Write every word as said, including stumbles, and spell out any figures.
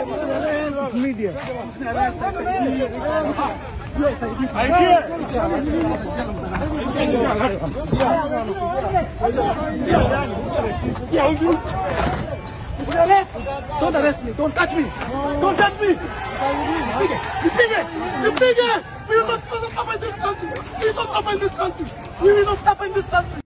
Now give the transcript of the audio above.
This is media. I hear. Don't arrest me. Don't touch me. Don't touch me. You bigger. You bigger. We will not stop in this country. We will not stop in this country. We will not stop in this country.